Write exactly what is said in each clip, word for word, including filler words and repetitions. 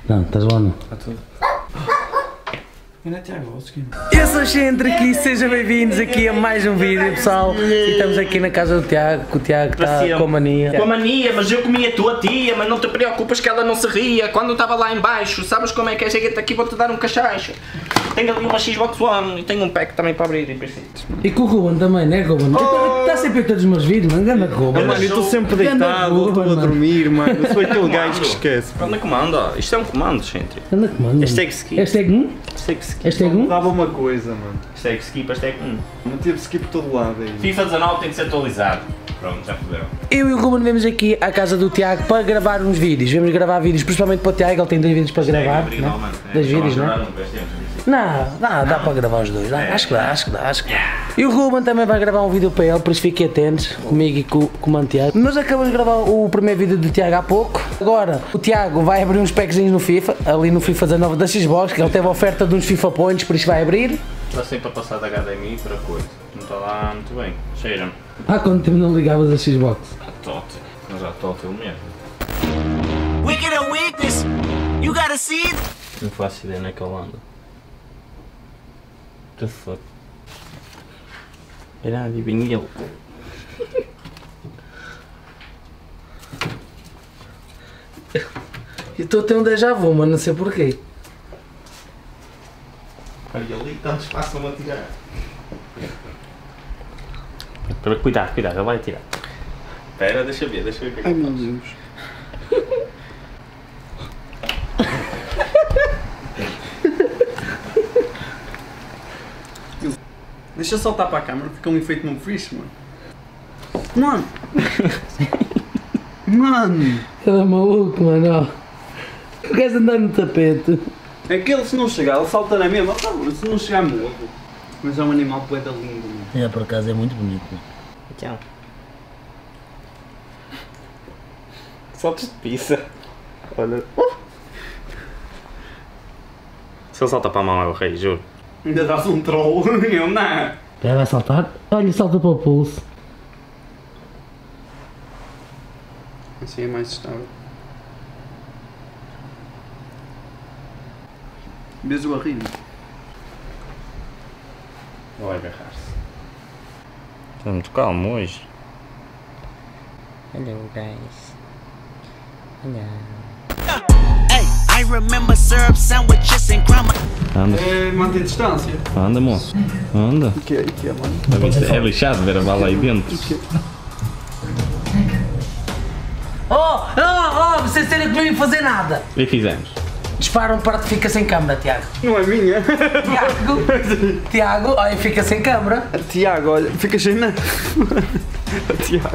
Não, estás bom não? Está tudo. Eu sou o Excentric e sejam bem-vindos aqui a mais um vídeo, pessoal. E estamos aqui na casa do Tiago, que o Tiago está com a mania. Com a mania, mas eu comi a tua tia, mas não te preocupas que ela não se ria quando estava lá em baixo. Sabes como é que é? Chega-te aqui, vou-te dar um cachaço. Tenho ali uma Xbox One e tenho um pack também para abrir e preciso. E com o Ruben também, não é, Ruben? Oh. Está sempre a todos os meus vídeos, mano. Ganda Ruben. Mano, eu estou sempre deitado, estou a dormir, mano. Eu sou aquele gajo que esquece. Anda comando, ó. Isto é um comando, Excentric. Anda comando. Hashtag skip. Hashtag um? Hashtag skip. Hashtag um? Dava uma coisa, mano. Hashtag skip, hashtag um. Não teve skip por todo lado aí. FIFA dezanove tem que ser atualizado. Pronto, já fodeu. Eu e o Ruben vemos aqui à casa do Tiago para gravar uns vídeos. Vamos gravar vídeos, principalmente para o Tiago, ele tem dois vídeos para gravar. Hashtag Né? mano. Dois vídeos, não é? Não, Não, dá, dá para gravar os dois, dá, acho que dá, acho que dá, acho que dá. E o Ruben também vai gravar um vídeo para ele, por isso fiquem atentos, comigo e com, com o mano Tiago. Nós acabamos de gravar o primeiro vídeo do Tiago há pouco. Agora, o Tiago vai abrir uns packzinhos no FIFA, ali no FIFA dezanove da Xbox, que ele teve a oferta de uns FIFA Points, por isso vai abrir. Está sempre a passar da H D M I para coisa. Não está lá muito bem. Cheira-me. Há quanto tempo não ligavas a Xbox? A Tote. Mas a Tote eu mesmo. Wicked or weakness, you gotta see it. Não faço ideia naquela onda. What the fuck? Era de vinil. Eu estou a ter um déjà vu, mas não sei porquê. Olha ali, tanto espaço a tirar. Para cuidado, cuidado, ele vai tirar. Espera, deixa ver, deixa ver o que é que Ai eu meu faço. Deus. Deixa eu soltar para a câmera, fica um efeito muito fixe, mano. Mano! Mano! Ele é maluco, mano. Tu queres andar no tapete? Aquele se não chegar, ele salta na mesma. Oh, se não chegar, morro. Mas é um animal poeta lindo, mano. É, por acaso é muito bonito. Tchau. Saltos de pizza. Olha. Uh. Se ele salta para a mão é o rei, juro. Ainda dás um troll, eu não. Já vai saltar? Olha, salta para o pulso. Assim é mais estável. Vês o arrimo? Ele vai agarrar-se. Estou muito calmo hoje. Hello guys. Hello. Hey, I remember syrup sandwiches and grandma. Anda, É manter distância. anda moço. Anda. O que é, o que é, mano? É lixado ver a bala aí dentro. Oh, oh, oh, vocês terem comigo fazer nada. E fizemos. Dispara um prato e fica sem câmara, Tiago. Não é minha. Tiago, Tiago, olha, fica sem câmara. Tiago, olha, fica cheio na. Tiago.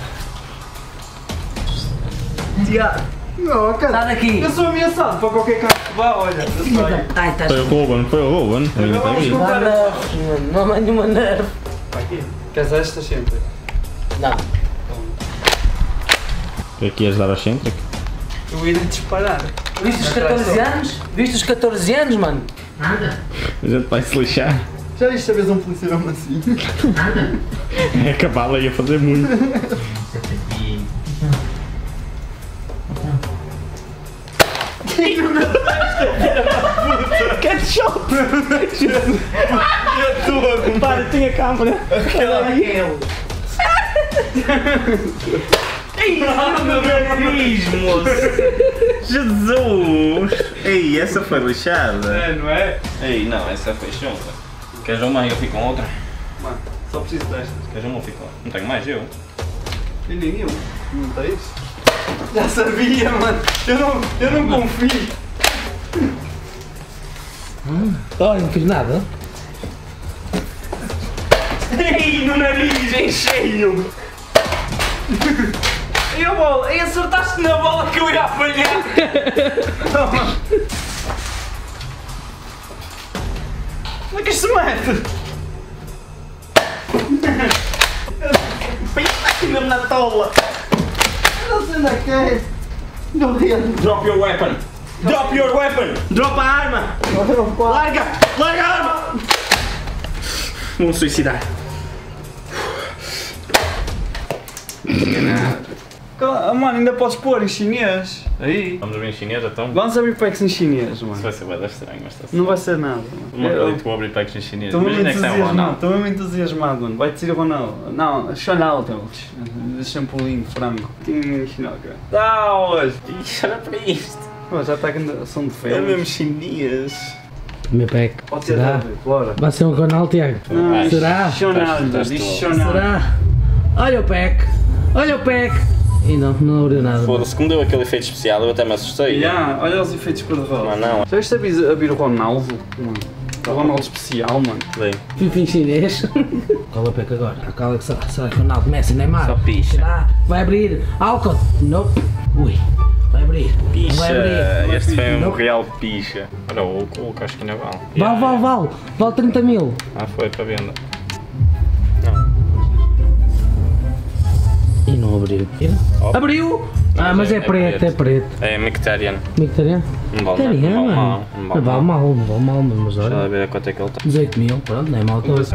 Tiago, Não, cara. sai daqui. Eu sou ameaçado para qualquer carro que vá, olha. Eu sei. Ai, estás... Foi o Ruben, foi o Ruben. Eu ainda Vamos vi. com- Não, não, não mande uma nerva. Queres esta sempre? Não. Aqui ias dar ao Excentric. Eu ia disparar. Viste os catorze anos? Viste os catorze anos, mano? Nada. A gente vai se lixar. Já viste a vez um policial assim? É que a bala ia fazer muito. Ketchup! Para, tinha câmera! Ei, meu nariz, moço! Jesus! Ei, essa foi lixada! É, não é? Ei, não, essa foi chunga. Queres uma e eu fico com outra? Mano, só preciso destas. Queres uma ou fico com outra? Não tenho mais eu. E nem eu. Não tens? Já sabia, mano. Eu não, eu não confio. Olha, não fiz nada. Ei, no nariz, em cheio! E a bola? E acertaste na bola que eu ia apanhar! Como é que isto se mete? Está aqui mesmo na tola! Não sei onde é que é. Não rendo. Drop your weapon! Drop your weapon! Drop a arma! Larga! Larga a arma! Vou suicidar. Cala- Mano, ainda podes pôr em chinês. Aí. Vamos abrir em chinês então? Vamos abrir packs em chinês, Isso mano. vai ser bem estranho, mas está Não vai ser nada. Não Eu- acredito que vou abrir packs em chinês. Estou mesmo Imagina que são entusiasmado, Ronaldo. estou mesmo entusiasmado, mano. Vai-te ser Ronaldo. Não, Ronaldo. Champolim, frango. Tinha chinoca. Tá hoje. Ixi, olha para isto. Pô, já está com som de É feio. mesmo chinês. Meu pack. Pode ser Será? David, bora. Vai ser um Ronaldo, Tiago. Não, Será? Ronaldo, Estás- diz estás Ronaldo. Será? Olha o pack. Olha o pack. E não, não abriu nada. Foda-se, como deu aquele efeito especial, eu até me assustei. Yeah, olha os efeitos cor-de-rosa. Mas não. Já viste a vir- a vir o Ronaldo? Mano. O Ronaldo especial, mano. Bem, Fifi em chinês. Qual é o pack agora? Qual é que será? Será que Ronaldo, Messi, Neymar? Só picha. Será? Vai abrir. Alcott. Nope. Ui. Vai abrir. Não vai abrir. picha. Este foi um Não. real picha. Olha, o Hulk acho que ainda vale. Val, val, val. Vale trinta mil. Ah, foi para venda. E não abriu. Oh. Abriu! Ah, Mas mas é- é é preto, preto. é preto. É Mictarian. Mictariano? Não vale Mictariano, não vale mal. mano. Não Não vale vale mal. mal, não vale mal, mas Deixa lá olha. ver a quanto é que ele está. dezoito mil, pronto, não é mal todo.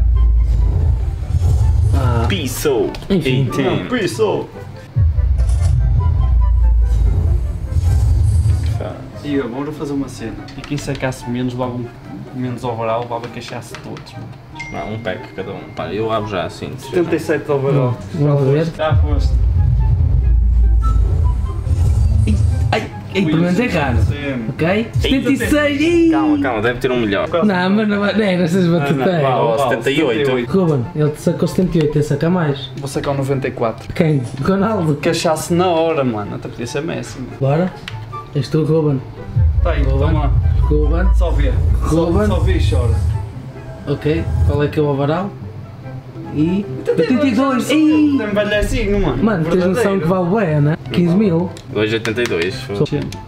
Ah, Piso! Enfim. Não, piso. E eu, vamos fazer uma cena. E quem sacasse menos, logo um, menos overall, levava cachaça todos, mano. Não, um pack cada um. Pá, eu abro já assim. setenta e sete de overall. vamos ver. Já foste. Ai, ai, pelo menos é caro. Sim. Ok? setenta e seis! Ih! Calma, calma, deve ter um melhor. Não, mas não vai. Não, é nessas batuteiras. vá. setenta e oito. Ruben, ele sacou setenta e oito, ele saca mais. Vou sacar o noventa e quatro. Quem? Ronaldo. Cachaça na hora, mano. Até podia ser Messi. Mano. Bora? És tu, Ruben. Tá aí, Ruben. toma lá. Ruben. Só vê. Só, Ruben. só vê e chora. Ok. Qual é que é o overall? E. oitenta e dois! Ih! Tem velhecinho, mano. Mano, tens noção que vale bem, né? quinze mil. dois vírgula oitenta e dois. Só-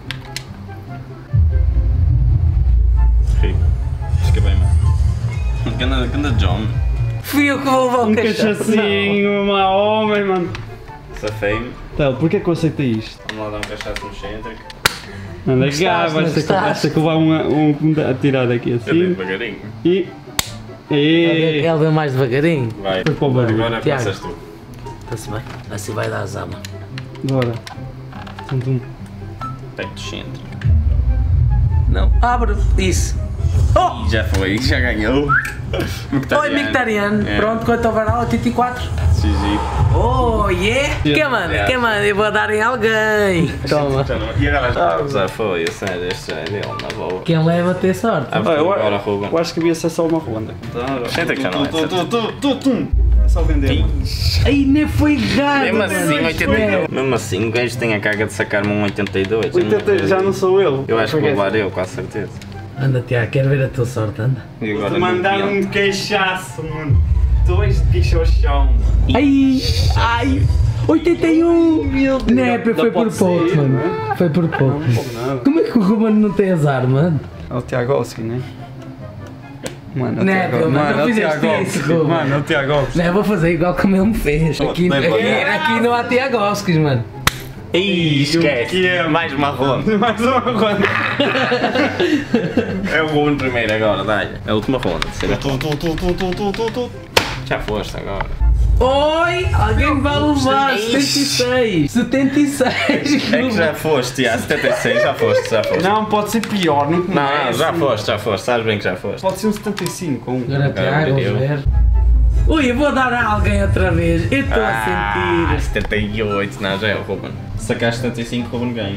Rico. Acho que é bem, mano. Ganda, ganda John. Fui eu que vou levar Um o cachaça. cachacinho, uma homem, mano. Safei-me. Então, porquê que eu aceitei isto? Vamos lá dar um cachaço no cêntrico. Anda cá, Gostaste, vais ter que- gostaste. vais ter que levar um, um a tirar daqui Eu dei assim. devagarinho. E. E. Ele vem mais devagarinho. Vai. Foi para o barulho. Agora Tiago. começas tu. Está-se bem. Assim vai dar azama. Bora. Tum, tum. Peito cêntrico. Não. Abre. Isso. Oh! E já foi, já ganhou. Oi, Mictariano. É. Pronto, quanto overall? oitenta e quatro. G G. Oh, yeah! Quem manda? Yeah. Quem manda? Eu vou dar em alguém. Toma. Já não- E agora já, já foi, a sério, este já é dele, na boa. Quem leva tem sorte. Ah, Ah, eu, agora, Ruben. eu acho que devia ser só uma ronda. Senta que já não é, Tu, tu, tu, tu, tu. É só vender, mano. Aí nem foi errado. Mesmo assim, mano. oitenta e dois. Mesmo assim, o gajo tem a carga de sacar-me um oitenta e dois. Eu não- oitenta, já não sou eu. Eu acho que vou levar eu, com a certeza. Anda, Tiago, quero ver a tua sorte, anda. E Vou-te agora mandar no um cachaço, mano. Dois de bicho ao chão, mano. Ai, ai, oitenta e um. Né, foi Não por pode pouco, ser, mano. não é? Foi por pouco. Não pode nada. Como é que o Ruben não tem azar, mano? É o Tiagovski, né? Mano, é o Não, Tiago- meu, mano, não é o fizeste Tiagovski. isso, Ruben. Mano, é o Tiagovski. Não, eu vou fazer igual como ele me fez. Aqui, bem aqui, devagar. aqui não há Tiagovskis, mano. Ih, esquece. que é? Mais uma ronda. Mais uma ronda. É o Ruben primeiro agora, dá-lhe. É a última ronda. será? Tu, tu, tu, tu, tu, tu, tu, tu. Já foste agora. Oi, alguém vai levar setenta e seis. setenta e seis. É que já foste, já, setenta e seis, já foste, já foste. Não, pode ser pior, não Não, não, começa. já foste, já foste, sabes bem que já foste. Pode ser um setenta e cinco. Um. Agora Tiago, eu. vamos ver. Ui, eu vou dar a alguém outra vez. Eu estou Ah, a sentir. setenta e oito, não, já é o Ruben. Se sacaste setenta e cinco, Ruben ganha.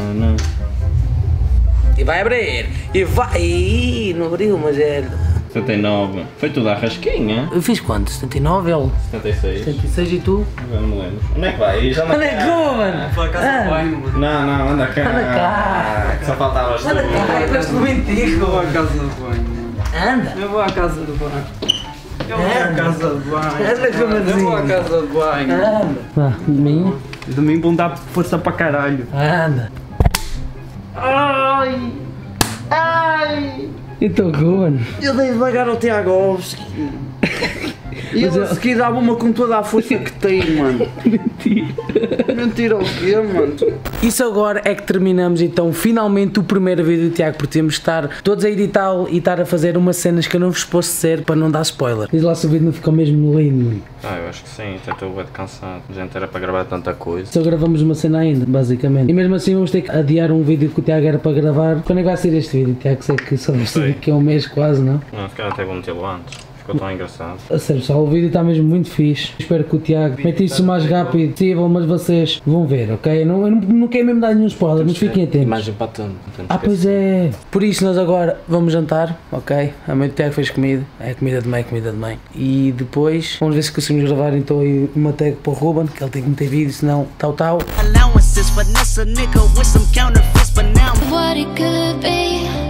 E vai abrir. E vai. Ih, não abriu, mas é. setenta e nove. Foi tudo à rasquinha. Eu fiz quanto? setenta e nove, ele? setenta e seis. setenta e seis e tu? Já não me lembro. Onde é que vai? Já não Anda cá, mano! Foi a casa Ah. do banho, mano. Não, não, anda cá. Anda cá. Só faltavas tu. Anda cá, eu gosto muito Eu vou à contigo. casa do banho, mano. Anda! Eu vou à casa do banho. Eu vou à casa do banho. Anda com Eu vou à assim. casa do banho. Anda! Ah, domingo? Domingo vão dar força para caralho. Anda! Ai! Ai! E tu, Ruben? Eu dei devagar ao Tiagovski. E ele a seguir dava uma com toda a força que tem, mano. Mentira. Mentira o quê, mano? Isso agora é que terminamos então finalmente o primeiro vídeo do Tiago, porque temos de estar todos a editá-lo e estar a fazer umas cenas que eu não vos posso dizer para não dar spoiler. Diz lá se o vídeo não ficou mesmo lindo, mano. Ah, eu acho que sim, até estou bem cansado. A gente era para gravar tanta coisa. Só gravamos uma cena ainda, basicamente. E mesmo assim vamos ter que adiar um vídeo que o Tiago era para gravar. Quando é que vai ser este vídeo, Tiago? Sei que só vai ser daqui a um mês quase, não? Não, se calhar até vou metê-lo antes. Ficou tão engraçado. A sério, pessoal, o vídeo está mesmo muito fixe. Espero que o Tiago meta isso o mais rápido possível, mas vocês vão ver, ok? Eu não, eu não, não quero mesmo dar nenhum spoiler, mas fiquem atentos. Imagem para tanto. Ah, pois é. Por isso nós agora vamos jantar, ok? A mãe do Tiago fez comida. É comida de mãe, comida de mãe. E depois vamos ver se conseguimos gravar então aí uma tag para o Ruben, que ele tem que meter vídeo, senão tal tal. Allowances, finesse a nigga with some counterfeits, but now What it could be.